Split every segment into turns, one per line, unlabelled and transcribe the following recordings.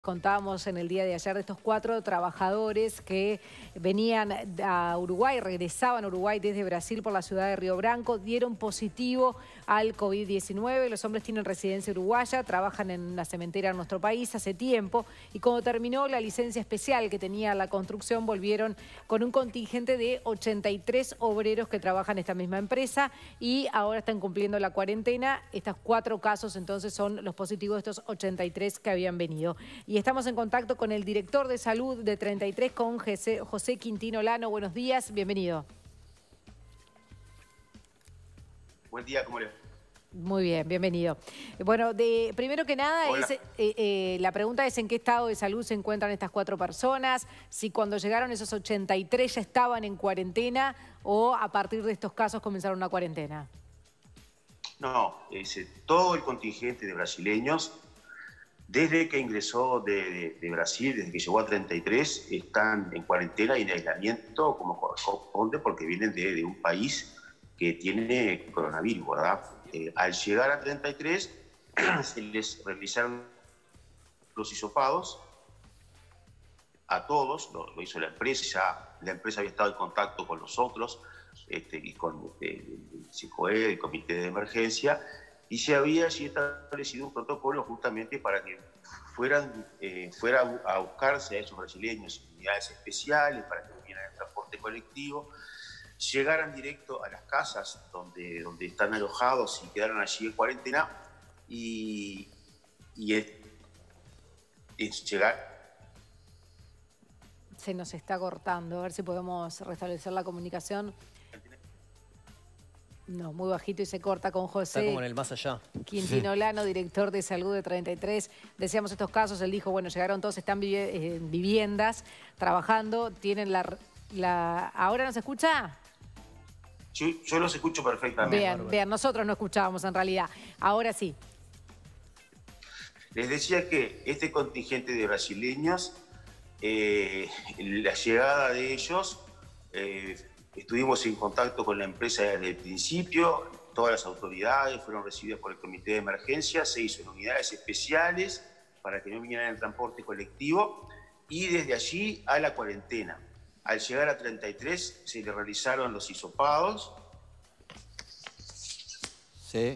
Contábamos en el día de ayer de estos 4 trabajadores que venían a Uruguay, regresaban a Uruguay desde Brasil por la ciudad de Río Branco, dieron positivo al COVID-19. Los hombres tienen residencia uruguaya, trabajan en una cementera en nuestro país hace tiempo y cuando terminó la licencia especial que tenía la construcción volvieron con un contingente de 83 obreros que trabajan en esta misma empresa y ahora están cumpliendo la cuarentena. Estos 4 casos entonces son los positivos de estos 83 que habían venido. Y estamos en contacto con el director de salud de 33, con José Quintino Lano. Buenos días, bienvenido.
Buen día, ¿cómo le va?
Muy bien, bienvenido. Bueno, primero que nada, la pregunta es en qué estado de salud se encuentran estas 4 personas, si cuando llegaron esos 83 ya estaban en cuarentena o a partir de estos casos comenzaron una cuarentena.
No, todo el contingente de brasileños, desde que ingresó de Brasil, desde que llegó a 33, están en cuarentena y en aislamiento como corresponde porque vienen de un país que tiene coronavirus, ¿verdad? Al llegar a 33, se les realizaron los hisopados a todos, lo hizo la empresa, ya la empresa había estado en contacto con nosotros y con el CICOE, el Comité de Emergencia, y se había allí establecido un protocolo justamente para que fueran a buscarse a esos brasileños en unidades especiales, para que vinieran en transporte colectivo, llegaran directo a las casas donde están alojados y quedaron allí en cuarentena y llegar.
Se nos está cortando, a ver si podemos restablecer la comunicación. No, muy bajito y se corta con José.
Está como en el más allá.
Quintino Lano, director de salud de 33. Decíamos estos casos, él dijo, bueno, llegaron todos, están en viviendas, trabajando, tienen ¿Ahora nos escucha?
Sí, yo los escucho perfectamente.
Vean, nosotros no escuchábamos en realidad. Ahora sí.
Les decía que este contingente de brasileños, la llegada de ellos, estuvimos en contacto con la empresa desde el principio, todas las autoridades fueron recibidas por el Comité de Emergencia, se hizo en unidades especiales para que no vinieran en transporte colectivo y desde allí a la cuarentena. Al llegar a 33 se le realizaron los hisopados.
Sí.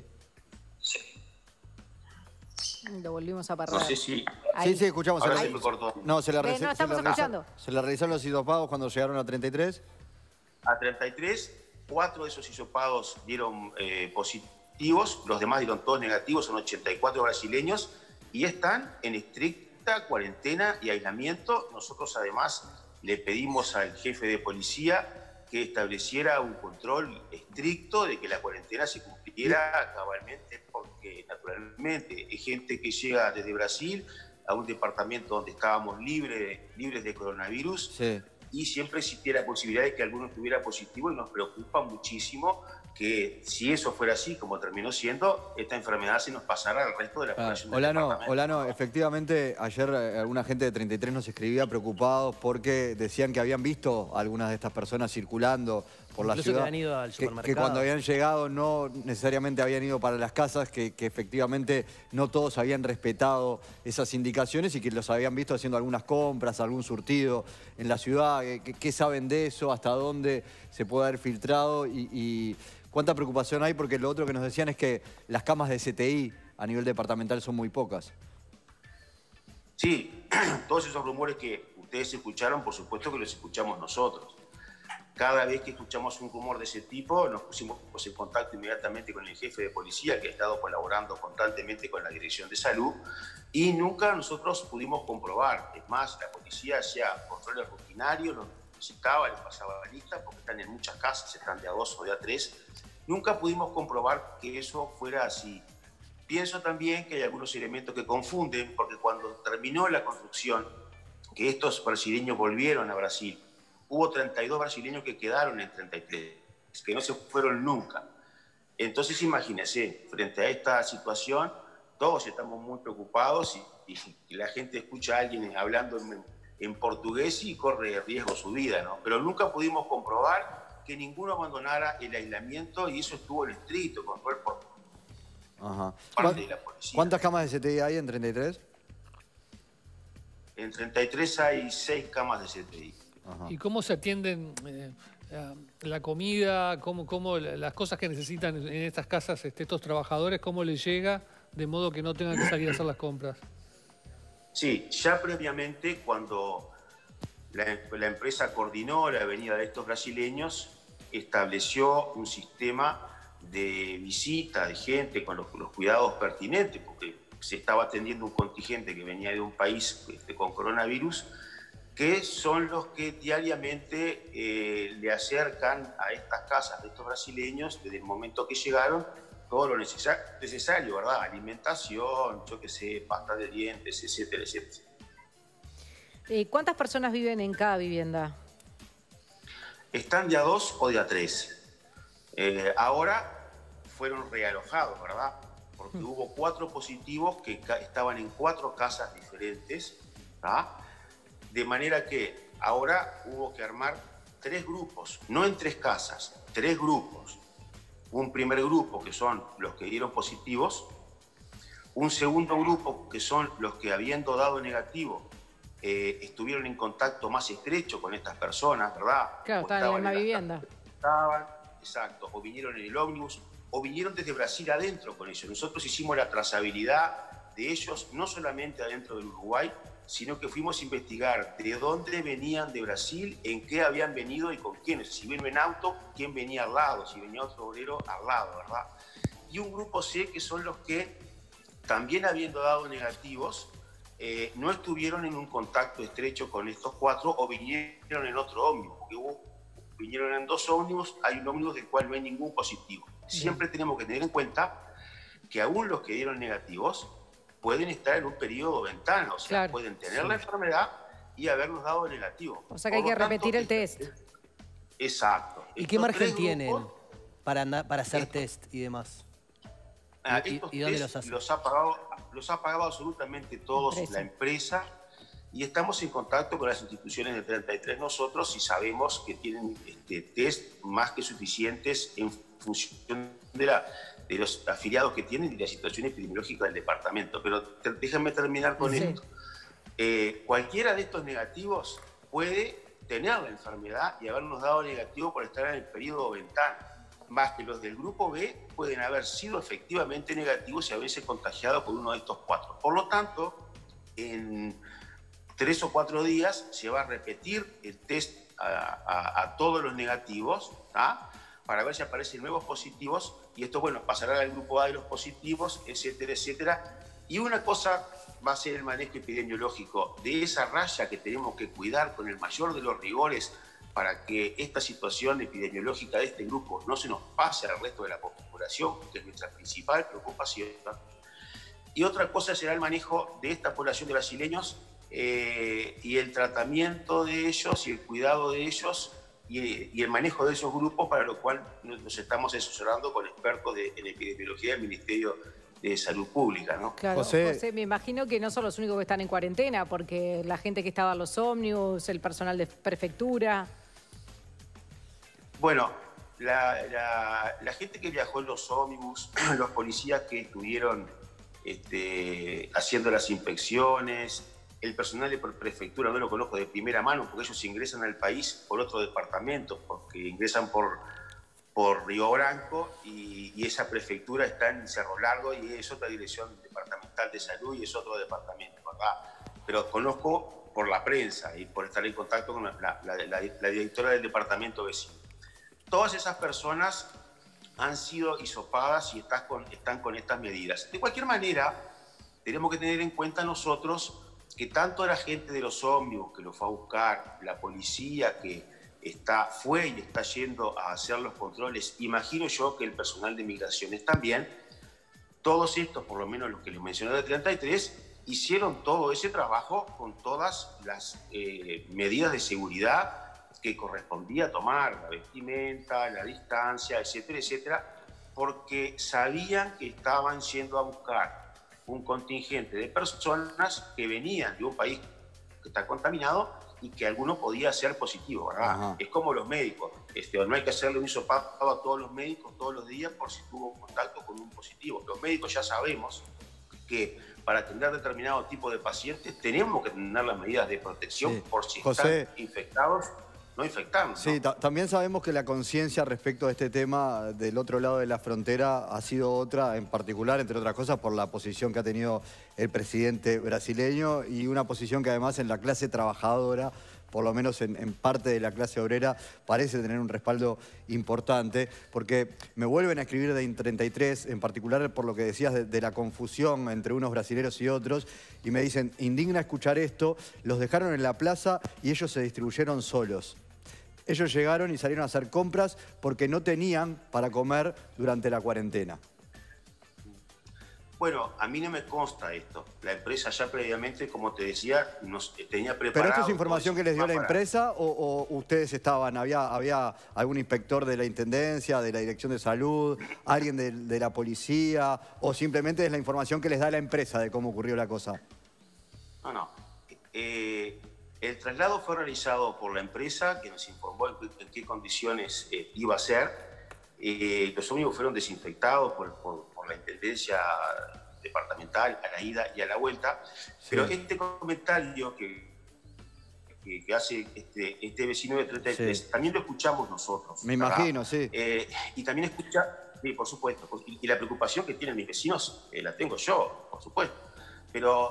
Lo volvimos a perder.
No sé si...
Sí, escuchamos.
Ahora se me cortó.
No, estamos escuchando.
Se le realizaron los hisopados cuando llegaron a 33.
A 33, 4 de esos hisopados dieron positivos, los demás dieron todos negativos, son 84 brasileños y están en estricta cuarentena y aislamiento. Nosotros además le pedimos al jefe de policía que estableciera un control estricto de que la cuarentena se cumpliera cabalmente, porque naturalmente hay gente que llega desde Brasil a un departamento donde estábamos libres de coronavirus.
Sí.
Y siempre existía la posibilidad de que alguno estuviera positivo y nos preocupa muchísimo que si eso fuera así, como terminó siendo, esta enfermedad se nos pasara al resto de la población.
Olano, efectivamente, ayer alguna gente de 33 nos escribía preocupados porque decían que habían visto a algunas de estas personas circulando por la ciudad.
Que habían ido al supermercado.
Que cuando habían llegado no necesariamente habían ido para las casas, que efectivamente no todos habían respetado esas indicaciones y que los habían visto haciendo algunas compras, algún surtido en la ciudad. ¿Qué saben de eso? ¿Hasta dónde se puede haber filtrado? Y ¿cuánta preocupación hay? Porque lo otro que nos decían es que las camas de CTI a nivel departamental son muy pocas.
Sí, todos esos rumores que ustedes escucharon, por supuesto que los escuchamos nosotros. Cada vez que escuchamos un rumor de ese tipo, nos pusimos en contacto inmediatamente con el jefe de policía, que ha estado colaborando constantemente con la Dirección de Salud, y nunca nosotros pudimos comprobar. Es más, la policía hacía controles rutinarios, los visitaba, les pasaba la lista, porque están en muchas casas, están de a 2 o de a 3. Nunca pudimos comprobar que eso fuera así. Pienso también que hay algunos elementos que confunden, porque cuando terminó la construcción, que estos brasileños volvieron a Brasil, hubo 32 brasileños que quedaron en 33, que no se fueron nunca. Entonces imagínense, frente a esta situación, todos estamos muy preocupados y la gente escucha a alguien hablando en portugués y corre riesgo su vida, ¿no? Pero nunca pudimos comprobar que ninguno abandonara el aislamiento y eso estuvo en estricto control por parte de la policía.
¿Cuántas camas de CTI hay en 33?
En 33 hay 6 camas de CTI.
Ajá. ¿Y cómo se atienden la comida, cómo las cosas que necesitan en estas casas estos trabajadores, cómo les llega de modo que no tengan que salir a hacer las compras?
Sí, ya previamente cuando la empresa coordinó la venida de estos brasileños, estableció un sistema de visita de gente con los cuidados pertinentes, porque se estaba atendiendo un contingente que venía de un país con coronavirus, que son los que diariamente le acercan a estas casas de estos brasileños, desde el momento que llegaron, todo lo necesario, ¿verdad? Alimentación, yo qué sé, pasta de dientes, etcétera, etcétera.
¿Cuántas personas viven en cada vivienda?
Están de a 2 o de a 3. Ahora fueron realojados, ¿verdad? Porque hubo 4 positivos que estaban en 4 casas diferentes, ¿verdad? De manera que ahora hubo que armar 3 grupos, no en 3 casas, 3 grupos. Un primer grupo que son los que dieron positivos, un segundo grupo que son los que habiendo dado negativo estuvieron en contacto más estrecho con estas personas, ¿verdad?
Claro, estaban en la vivienda.
Exacto, o vinieron en el ómnibus, o vinieron desde Brasil adentro con ellos. Nosotros hicimos la trazabilidad de ellos, no solamente adentro del Uruguay, sino que fuimos a investigar de dónde venían de Brasil, en qué habían venido y con quiénes. Si vino en auto, quién venía al lado, si venía otro obrero al lado, ¿verdad? Y un grupo C, que son los que, también habiendo dado negativos, no estuvieron en un contacto estrecho con estos 4 o vinieron en otro ómnibus, porque vinieron en 2 ómnibus, hay un ómnibus del cual no hay ningún positivo. Siempre tenemos que tener en cuenta que aún los que dieron negativos pueden estar en un periodo ventana, o sea, claro, pueden tener la enfermedad y habernos dado negativo.
O sea que hay que repetir el test.
Exacto.
¿Y qué margen tienen para hacer test y demás?
¿Y dónde los hacen? Los ha pagado absolutamente todos la empresa, y estamos en contacto con las instituciones de 33 nosotros y sabemos que tienen test más que suficientes en función de los afiliados que tienen y la situación epidemiológica del departamento. Pero déjenme terminar con esto. Cualquiera de estos negativos puede tener la enfermedad y habernos dado negativo por estar en el periodo ventana, más que los del grupo B pueden haber sido efectivamente negativos y haberse contagiado por uno de estos 4. Por lo tanto, en 3 o 4 días se va a repetir el test a todos los negativos, ¿tá? Para ver si aparecen nuevos positivos, y esto, bueno, pasará al grupo A de los positivos, etcétera, etcétera. Y una cosa va a ser el manejo epidemiológico de esa raya que tenemos que cuidar con el mayor de los rigores para que esta situación epidemiológica de este grupo no se nos pase al resto de la población, que es nuestra principal preocupación. Y otra cosa será el manejo de esta población de brasileños y el tratamiento de ellos y el cuidado de ellos y el manejo de esos grupos, para lo cual nos estamos asesorando con expertos en epidemiología del Ministerio de Salud Pública, ¿no?
Claro, José, me imagino que no son los únicos que están en cuarentena, porque la gente que estaba en los ómnibus, el personal de prefectura...
Bueno, la gente que viajó en los ómnibus, los policías que estuvieron haciendo las inspecciones, el personal de prefectura no lo conozco de primera mano, porque ellos ingresan al país por otro departamento, porque ingresan por Río Branco y esa prefectura está en Cerro Largo y es otra dirección departamental de salud y es otro departamento, ¿verdad? Pero conozco por la prensa y por estar en contacto con la directora del departamento vecino. Todas esas personas han sido hisopadas y están con estas medidas. De cualquier manera, tenemos que tener en cuenta nosotros que tanto la gente de los ómnibus que los fue a buscar, la policía que fue y está yendo a hacer los controles, imagino yo que el personal de migraciones también, todos estos, por lo menos los que les mencioné de 33, hicieron todo ese trabajo con todas las medidas de seguridad que correspondía tomar, la vestimenta, la distancia, etcétera, etcétera, porque sabían que estaban yendo a buscar un contingente de personas que venían de un país que está contaminado y que alguno podía ser positivo, ¿verdad? Ajá. Es como los médicos, no hay que hacerle un hisopado a todos los médicos todos los días por si tuvo contacto con un positivo. Los médicos ya sabemos que para atender determinado tipo de pacientes tenemos que tener las medidas de protección
Sí.
por si
José,
están infectados, no infectarnos.
Sí,
¿no?
también sabemos que la conciencia respecto a este tema del otro lado de la frontera ha sido otra, en particular, entre otras cosas, por la posición que ha tenido el presidente brasileño y una posición que además en la clase trabajadora, por lo menos en parte de la clase obrera, parece tener un respaldo importante, porque me vuelven a escribir de IN33, en particular por lo que decías de la confusión entre unos brasileros y otros, y me dicen, indigna escuchar esto, los dejaron en la plaza y ellos se distribuyeron solos. Ellos llegaron y salieron a hacer compras porque no tenían para comer durante la cuarentena.
Bueno, a mí no me consta esto. La empresa ya previamente, como te decía, nos tenía preparado...
¿Pero esto es información que les dio la
para...
empresa o ustedes estaban, había algún inspector de la Intendencia, de la Dirección de Salud, alguien de la policía, o simplemente es la información que les da la empresa de cómo ocurrió la cosa?
No. El traslado fue realizado por la empresa, que nos informó en qué condiciones iba a ser. Los ómnibus fueron desinfectados por la Intendencia Departamental a la ida y a la vuelta. Sí. Pero este comentario que hace este vecino de 33, sí, también lo escuchamos nosotros.
Me imagino, sí.
Y también sí, por supuesto. Y la preocupación que tienen mis vecinos la tengo yo, por supuesto. Pero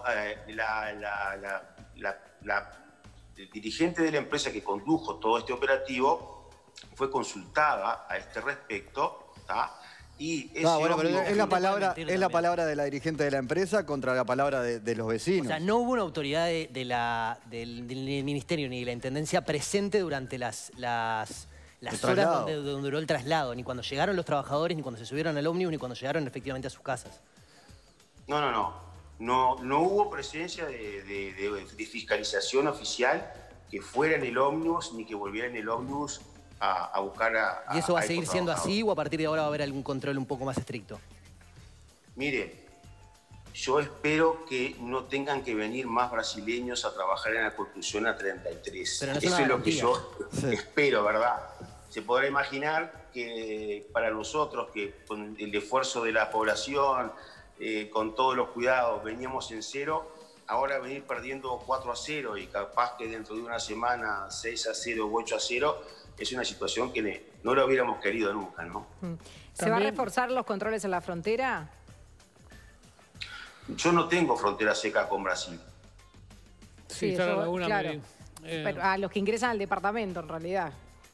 la dirigente de la empresa que condujo todo este operativo fue consultada a este respecto, ¿tá? Y
bueno, pero es la palabra de la dirigente de la empresa contra la palabra de los vecinos.
O sea, no hubo una autoridad del ministerio ni de la intendencia presente durante las horas donde duró el traslado, ni cuando llegaron los trabajadores, ni cuando se subieron al ómnibus, ni cuando llegaron efectivamente a sus casas.
No hubo presencia de fiscalización oficial que fuera en el ómnibus ni que volviera en el ómnibus a buscar a...
¿Y eso va a seguir siendo así o a partir de ahora va a haber algún control un poco más estricto?
Mire, yo espero que no tengan que venir más brasileños a trabajar en la construcción a 33.
Pero no es
eso es lo que yo espero, ¿verdad? Se podrá imaginar que para nosotros, que con el esfuerzo de la población, con todos los cuidados, veníamos en 0, ahora venir perdiendo 4-0 y capaz que dentro de una semana 6-0 o 8-0, es una situación que no lo hubiéramos querido nunca, ¿no?
¿Se va a reforzar los controles en la frontera?
Yo no tengo frontera seca con Brasil.
Sí, claro. Pero a los que ingresan al departamento, en realidad.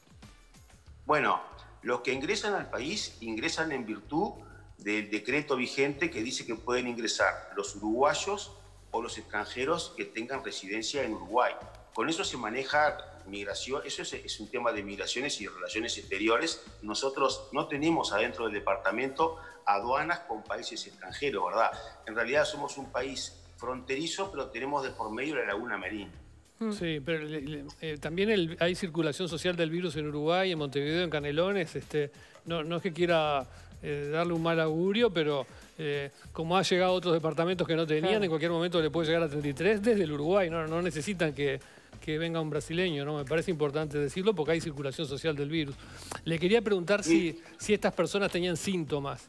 Bueno, los que ingresan al país ingresan en virtud del decreto vigente que dice que pueden ingresar los uruguayos o los extranjeros que tengan residencia en Uruguay. Con eso se maneja migración, eso es un tema de migraciones y relaciones exteriores. Nosotros no tenemos adentro del departamento aduanas con países extranjeros, ¿verdad? En realidad somos un país fronterizo, pero tenemos de por medio la laguna Merín.
Sí, pero también hay circulación social del virus en Uruguay, en Montevideo, en Canelones. No es que quiera darle un mal augurio, pero como ha llegado a otros departamentos que no tenían, en cualquier momento le puede llegar a 33 desde el Uruguay. No necesitan que venga un brasileño, ¿no? Me parece importante decirlo porque hay circulación social del virus. Le quería preguntar si estas personas tenían síntomas.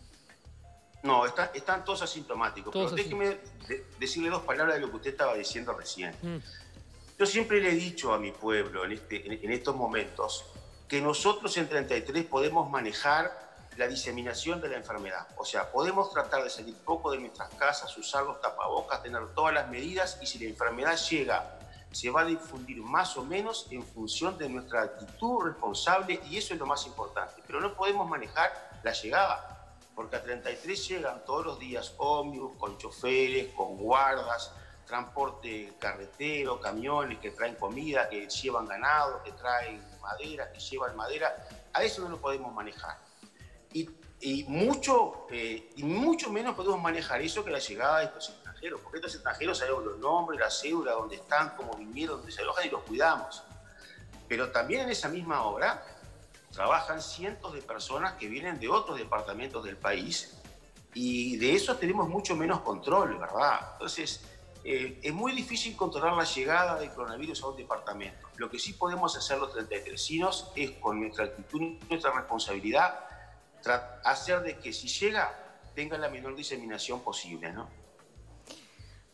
No, están todos asintomáticos. Pero déjeme decirle 2 palabras de lo que usted estaba diciendo recién. Yo siempre le he dicho a mi pueblo en estos momentos que nosotros en 33 podemos manejar la diseminación de la enfermedad. O sea, podemos tratar de salir poco de nuestras casas, usar los tapabocas, tener todas las medidas, y si la enfermedad llega, se va a difundir más o menos en función de nuestra actitud responsable, y eso es lo más importante. Pero no podemos manejar la llegada, porque a 33 llegan todos los días ómnibus, con choferes, con guardas, transporte carretero, camiones que traen comida, que llevan ganado, que traen madera, que llevan madera. A eso no lo podemos manejar. Y mucho menos podemos manejar eso que la llegada de estos extranjeros, porque estos extranjeros sabemos los nombres, la cédula, dónde están, cómo vinieron, dónde se alojan, y los cuidamos. Pero también en esa misma obra trabajan cientos de personas que vienen de otros departamentos del país, y de eso tenemos mucho menos control, ¿verdad? Entonces, es muy difícil controlar la llegada del coronavirus a un departamento. Lo que sí podemos hacer los 33cinos es, con nuestra actitud y nuestra responsabilidad, hacer de que si llega tenga la menor diseminación posible, ¿no?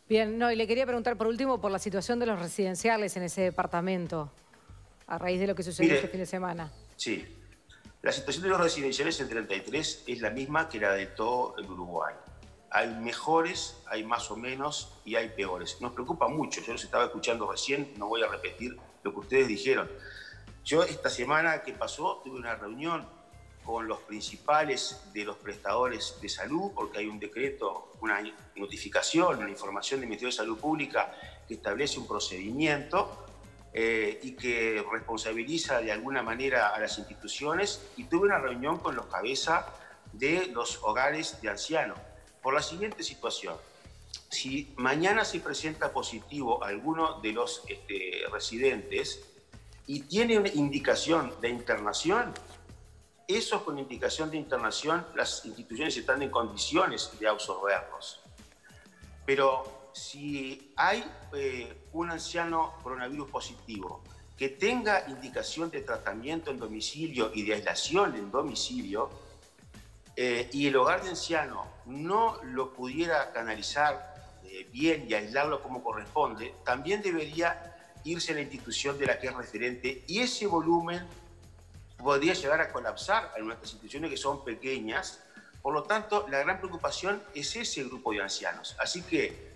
Bien, no, y le quería preguntar por último por la situación de los residenciales en ese departamento, a raíz de lo que sucedió este fin de semana.
Sí, la situación de los residenciales en 33 es la misma que la de todo el Uruguay. Hay mejores, hay más o menos y hay peores. Nos preocupa mucho, yo los estaba escuchando recién, no voy a repetir lo que ustedes dijeron. Yo esta semana que pasó tuve una reunión con los principales de los prestadores de salud, porque hay un decreto, una notificación, una información del Ministerio de Salud Pública que establece un procedimiento y que responsabiliza de alguna manera a las instituciones, y tuve una reunión con los cabezas de los hogares de ancianos por la siguiente situación. Si mañana se presenta positivo alguno de los residentes y tiene una indicación de internación, esos con indicación de internación, las instituciones están en condiciones de absorberlos. Pero si hay un anciano coronavirus positivo que tenga indicación de tratamiento en domicilio y de aislación en domicilio, y el hogar de anciano no lo pudiera canalizar bien y aislarlo como corresponde, también debería irse a la institución de la que es referente, y ese volumen podría llegar a colapsar en nuestras instituciones que son pequeñas. Por lo tanto, la gran preocupación es ese grupo de ancianos. Así que,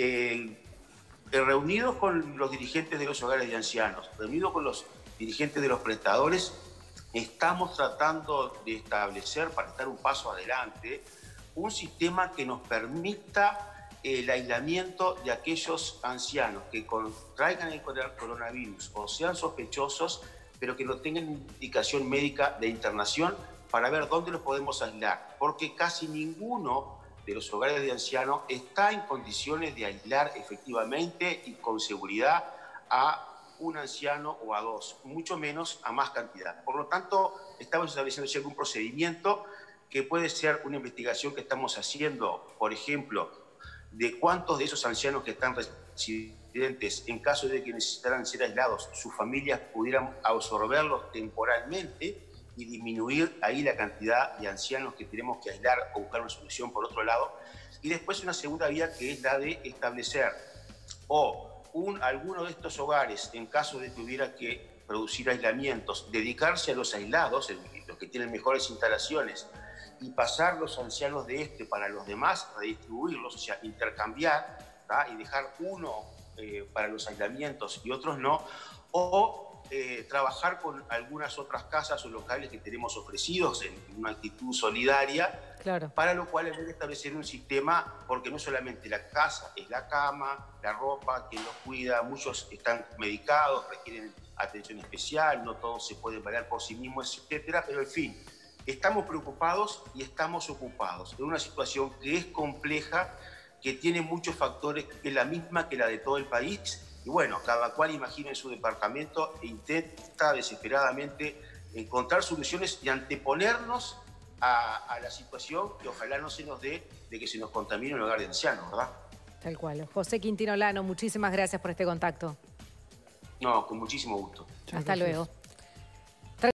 reunidos con los dirigentes de los hogares de ancianos, reunidos con los dirigentes de los prestadores, estamos tratando de establecer, para estar un paso adelante, un sistema que nos permita el aislamiento de aquellos ancianos que contraigan el coronavirus o sean sospechosos, pero que no tengan indicación médica de internación, para ver dónde los podemos aislar, porque casi ninguno de los hogares de ancianos está en condiciones de aislar efectivamente y con seguridad a un anciano o a dos, mucho menos a más cantidad. Por lo tanto, estamos estableciendo ya algún procedimiento que puede ser una investigación que estamos haciendo, por ejemplo, de cuántos de esos ancianos que están residentes, en caso de que necesitaran ser aislados, sus familias pudieran absorberlos temporalmente y disminuir ahí la cantidad de ancianos que tenemos que aislar o buscar una solución por otro lado. Y después una segunda vía, que es la de establecer alguno de estos hogares, en caso de que hubiera que producir aislamientos, dedicarse a los aislados, los que tienen mejores instalaciones, y pasar los ancianos de para los demás, redistribuirlos, o sea, intercambiar, ¿tá? Y dejar uno para los aislamientos y otros no, o trabajar con algunas otras casas o locales que tenemos ofrecidos en una actitud solidaria,
claro,
para lo cual hay que establecer un sistema, porque no solamente la casa, es la cama, la ropa, quien los cuida, muchos están medicados, requieren atención especial, no todos se pueden valer por sí mismos, etcétera, pero en fin, estamos preocupados y estamos ocupados en una situación que es compleja, que tiene muchos factores, que es la misma que la de todo el país. Y bueno, cada cual imagina en su departamento e intenta desesperadamente encontrar soluciones y anteponernos a la situación que ojalá no se nos dé de que se nos contamine un hogar de ancianos, ¿verdad?
Tal cual. José Quintino Lano, muchísimas gracias por este contacto.
No, con muchísimo gusto.
Hasta luego.